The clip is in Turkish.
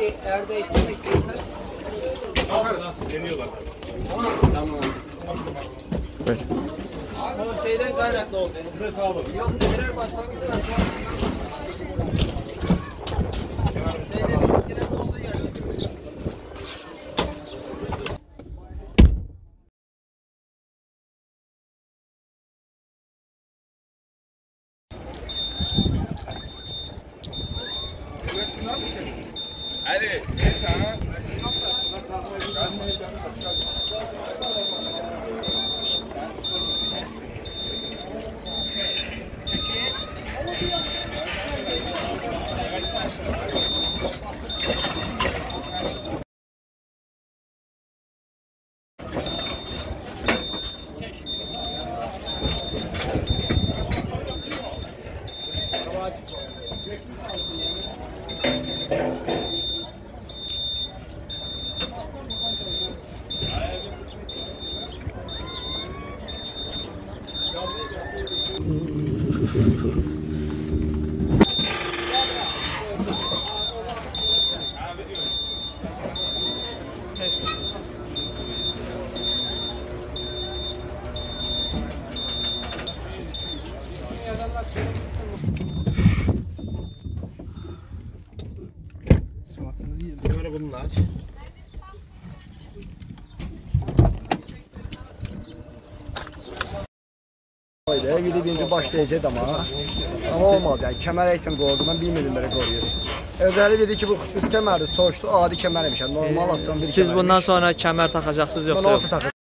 Yani eğer değiştirmek istiyorsan deniyorlar. Tamam. Evet. O şeyden kaynaklı oldu. Size sağ olun. Yok birer başlangıçta da Hadi. Böyle bununla aç. Gidip birinci başlayacaq ama olmaz yani kəmər eğitim qoyuldu, mən bilmirdim belə qoruyur. Özəli dedi ki bu xüsusi kəmərdir, soruşdu, adi kəmər emişəm, normal avtomobil Siz bundan sonra kəmər taxacaqsınız yoxsa? Mən olsa taxacaq.